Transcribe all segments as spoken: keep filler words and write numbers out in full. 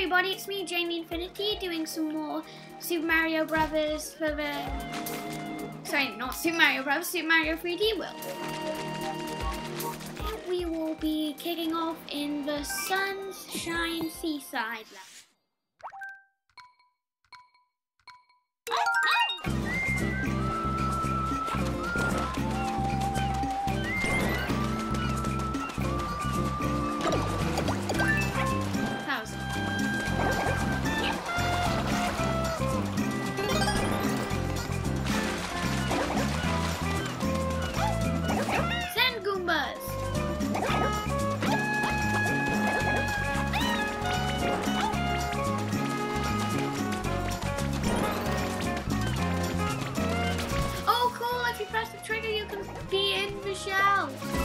everybody, it's me, Jamie Infinity, doing some more Super Mario Brothers for the... Sorry, not Super Mario Brothers, Super Mario three D World. We will be kicking off in the Sunshine Seaside level. Trigger, you can be in the shell.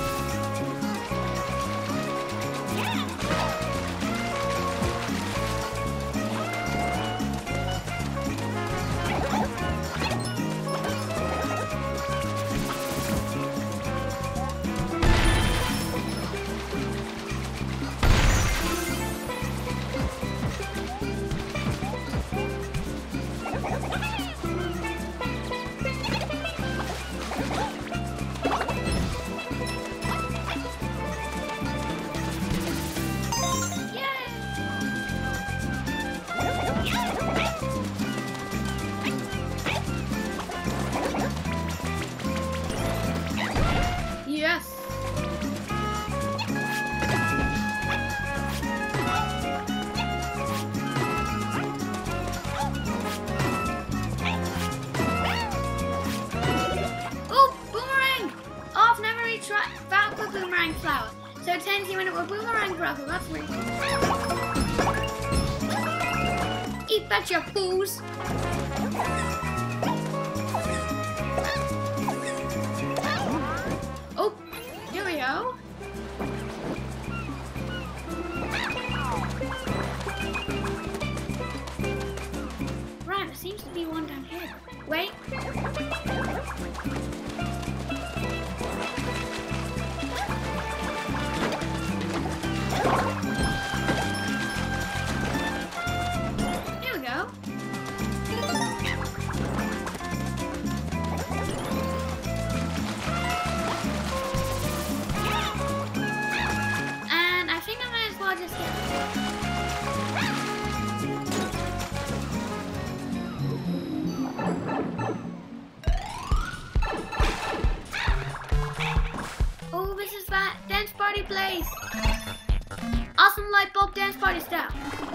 Yes. Oh, boomerang! Oh, I've never really tried found the boomerang flower. So it turns you into a boomerang brother. That's really cool. Eat that, you fools! Right, there seems to be one down here. Wait. Here we go. And I think I might as well just get... Oh, this is that dance party place. Awesome light bulb dance party style.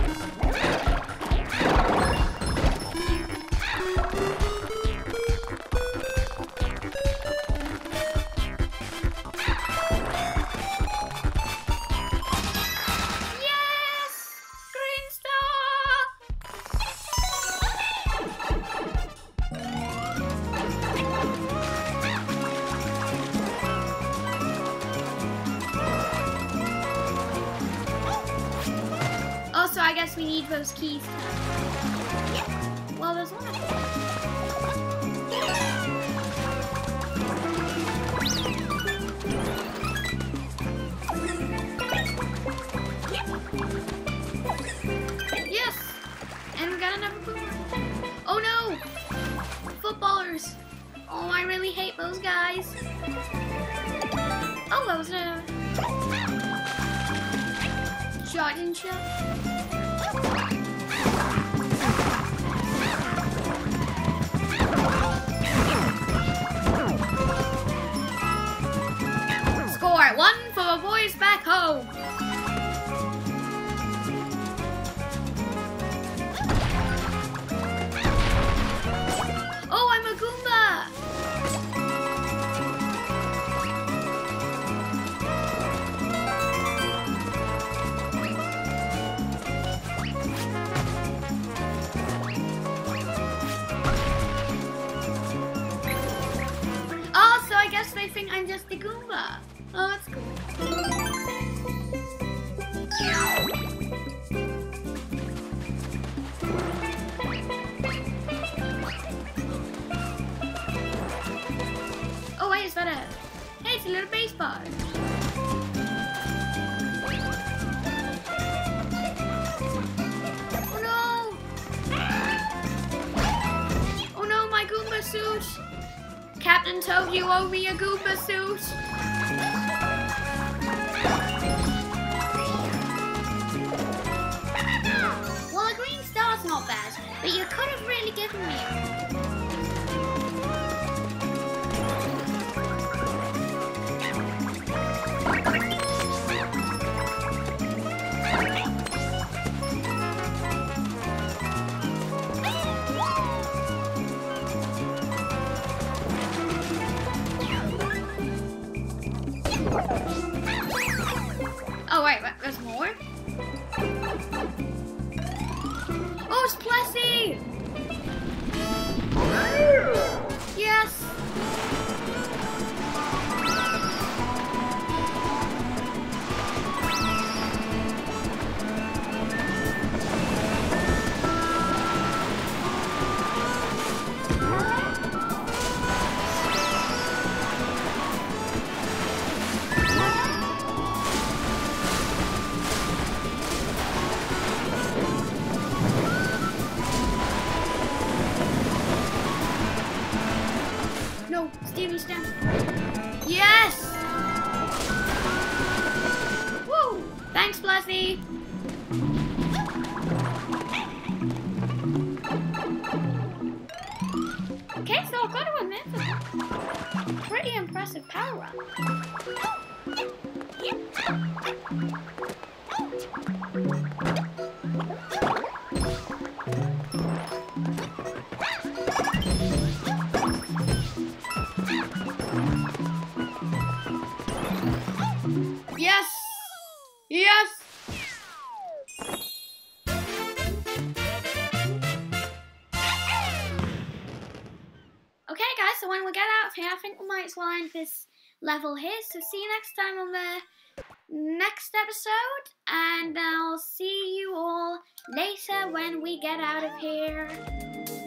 Also, I guess we need those keys. Well, there's one. Yes! And we got another boomerang. Oh no! Footballers! Oh, I really hate those guys. Oh, that was a... shot and shot. Score one for the boys back home. Oh, I'm a Goomba. Oh, so I guess they think I'm just a Goomba. Oh, that's cool. and told you owe me a Goomba suit. Well, a green star's not bad, but you could have really given me it. Oh wait, wait, there's more? Oh, it's Plessy! Yes! No, Stevie's down. Yes! Woo! Thanks, Blessy. Okay, so I've got to admit, that's a pretty impressive power up. Yes! Yes! Okay guys, so when we get out of here, I think we might end this level here. So see you next time on the next episode, and I'll see you all later when we get out of here.